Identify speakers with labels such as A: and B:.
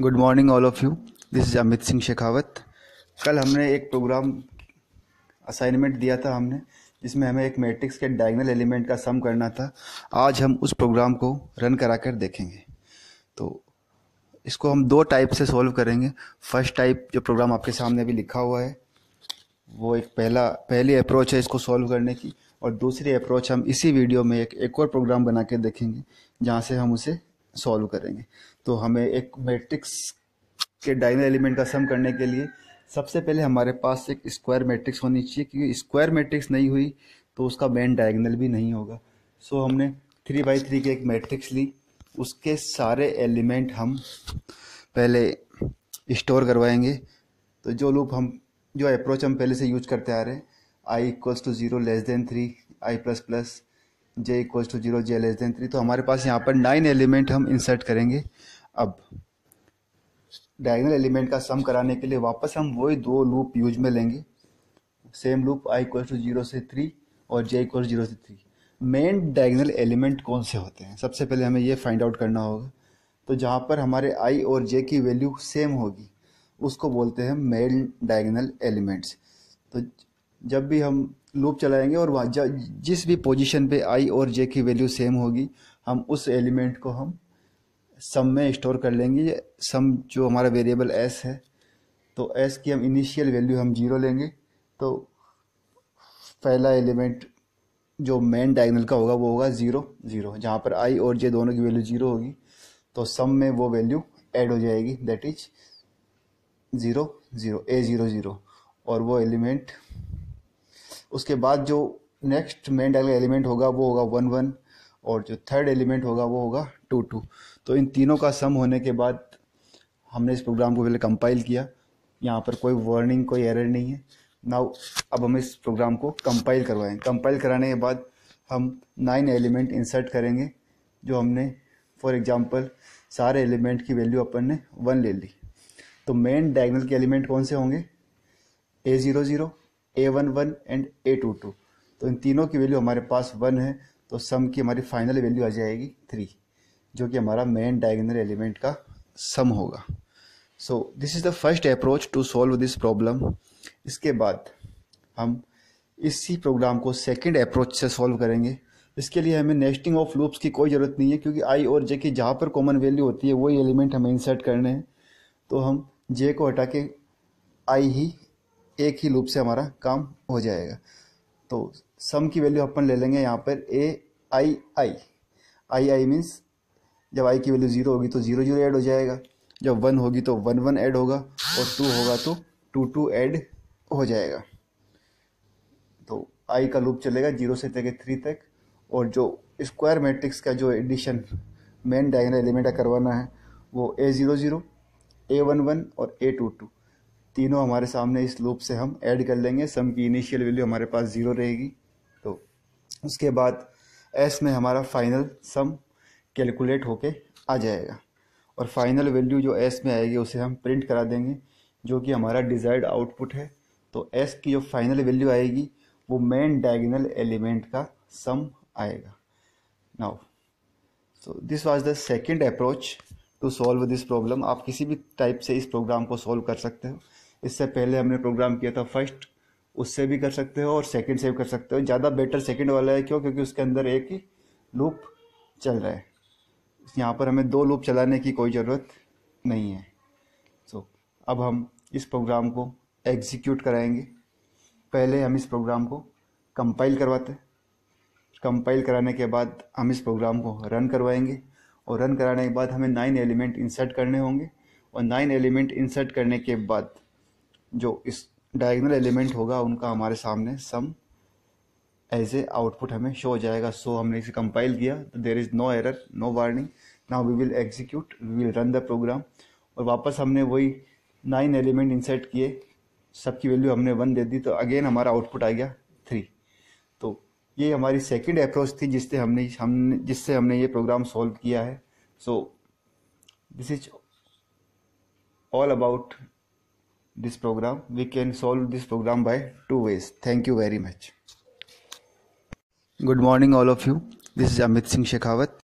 A: Good morning all of you. This is Amit Singh Shekhawat. कल हमने एक प्रोग्राम असाइनमेंट दिया था हमने, जिसमें हमें एक मैट्रिक्स के डायगोनल एलिमेंट का सम करना था। आज हम उस प्रोग्राम को रन करा कर देखेंगे। तो इसको हम दो टाइप से सॉल्व करेंगे। फर्स्ट टाइप जो प्रोग्राम आपके सामने अभी लिखा हुआ है वो एक पहली अप्रोच है इसको सॉल्व करने की, और दूसरी अप्रोच हम इसी वीडियो में एक और प्रोग्राम बना के देखेंगे जहाँ से हम उसे सॉल्व करेंगे। तो हमें एक मैट्रिक्स के डायगोनल एलिमेंट का सम करने के लिए सबसे पहले हमारे पास एक स्क्वायर मैट्रिक्स होनी चाहिए, क्योंकि स्क्वायर मैट्रिक्स नहीं हुई तो उसका मेन डायगोनल भी नहीं होगा। सो हमने 3x3 की एक मैट्रिक्स ली, उसके सारे एलिमेंट हम पहले स्टोर करवाएंगे। तो जो अप्रोच हम पहले से यूज करते आ रहे हैं, i equals to 0 less than 3, i plus plus, j equals to 0, j less than 3। तो हमारे पास यहाँ पर 9 एलिमेंट हम इंसर्ट करेंगे। अब डायगोनल एलिमेंट का सम कराने के लिए वापस हम वही दो लूप यूज में लेंगे। Same loop, i equals to 0 से 3 और j इक्वल्स 0 से 3। मेन डायगोनल एलिमेंट कौन से होते हैं, सबसे पहले हमें ये फाइंड आउट करना होगा। तो जहाँ पर हमारे i और j की वैल्यू सेम होगी उसको बोलते हैं मेन डायगोनल एलिमेंट्स। तो जब भी हम लूप चलाएंगे और वहाँ जिस भी पोजीशन पे i और j की वैल्यू सेम होगी, हम उस एलिमेंट को हम सम में स्टोर कर लेंगे। सम जो हमारा वेरिएबल s है, तो s की हम इनिशियल वैल्यू हम 0 लेंगे। तो पहला एलिमेंट जो मेन डायगोनल का होगा वो होगा 0 0। जहाँ पर i और j दोनों की वैल्यू 0 होगी तो सम में वो वैल्यू ऐड हो जाएगी, दैट इज 0 0, a0 0। और वो एलिमेंट उसके बाद जो नेक्स्ट मेन डायगोनल एलिमेंट होगा वो होगा 1 1, और जो थर्ड एलिमेंट होगा वो होगा 2 2। तो इन तीनों का सम होने के बाद हमने इस प्रोग्राम को पहले कंपाइल किया। यहाँ पर कोई वार्निंग, कोई एरर नहीं है। नाउ अब हम इस प्रोग्राम को कंपाइल करवाएंगे। कंपाइल कराने के बाद हम 9 एलिमेंट इंसर्ट करेंगे, जो हमने फॉर एग्जांपल सारे एलिमेंट की वैल्यू अपन ने 1 ले ली। तो मेन डायगोनल के एलिमेंट कौन से होंगे, a0 0, a1 1 एंड a2 2। तो इन तीनों की वैल्यू हमारे पास 1 है, तो सम की हमारी फाइनल वैल्यू आ जाएगी 3, जो कि हमारा मेन डायगोनल एलिमेंट का सम होगा। So this is the first approach to solve this problem. इसके बाद हम इसी प्रोग्राम को सेकंड अप्रोच से सॉल्व करेंगे। इसके लिए हमें नेस्टिंग ऑफ लूप्स की कोई ज़रूरत नहीं है, क्योंकि i और j की जहाँ पर कॉमन वैल्यू होती है वही एलिमेंट हमें इंसर्ट करने हैं। तो हम j को हटा के i ही एक ही लूप से हमारा काम हो जाएगा। तो सम की वैल्यू अपन ले लेंगे यहाँ पर आई मीन्स जब i की वैल्यू 0 होगी तो 0 0 ऐड हो जाएगा, जब 1 होगी तो 1 1 ऐड होगा, और 2 होगा तो 2 2 ऐड हो जाएगा। तो i का लूप चलेगा 0 से लेकर 3 तक। और जो स्क्वायर मैट्रिक्स का जो एडिशन मेन डायगोनल एलिमेंट का करवाना है वो a0 0, a1 1 और a2 2 तीनों हमारे सामने इस लूप से हम ऐड कर लेंगे। सम की इनिशियल वैल्यू हमारे पास 0 रहेगी। तो उसके बाद s में हमारा फाइनल सम कैलकुलेट होके आ जाएगा, और फाइनल वैल्यू जो s में आएगी उसे हम प्रिंट करा देंगे, जो कि हमारा डिज़ायर्ड आउटपुट है। तो s की जो फाइनल वैल्यू आएगी वो मेन डायगोनल एलिमेंट का सम आएगा। Now so this was the second approach to solve this problem. आप किसी भी टाइप से इस प्रोग्राम को सॉल्व कर सकते हो। इससे पहले हमने प्रोग्राम किया था फर्स्ट, उससे भी कर सकते हो और सेकंड से भी कर सकते हो। ज़्यादा बेटर सेकंड वाला है, क्यों? क्योंकि उसके अंदर एक ही लूप चल रहा है। यहाँ पर हमें दो लूप चलाने की कोई ज़रूरत नहीं है। सो अब हम इस प्रोग्राम को एग्जीक्यूट कराएंगे। पहले हम इस प्रोग्राम को कंपाइल करवाते हैं। कंपाइल कराने के बाद हम इस प्रोग्राम को रन करवाएंगे, और रन कराने के बाद हमें 9 एलिमेंट इंसर्ट करने होंगे। और 9 एलिमेंट इंसर्ट करने के बाद जो इस डायगोनल एलिमेंट होगा उनका हमारे सामने सम एज ए आउटपुट हमें शो हो जाएगा। सो हमने इसे कंपाइल किया तो there is no error, no warning. Now we will execute, we will run the program. और वापस हमने वही 9 एलिमेंट इंसर्ट किए, सबकी वैल्यू हमने 1 दे दी, तो अगेन हमारा आउटपुट आ गया 3। तो ये हमारी सेकंड अप्रोच थी जिससे हमने ये प्रोग्राम सॉल्व किया है। So this is all about this program. We can solve this program by 2 ways. Thank you very much. Good morning all of you. This is Amit Singh Shekhawat.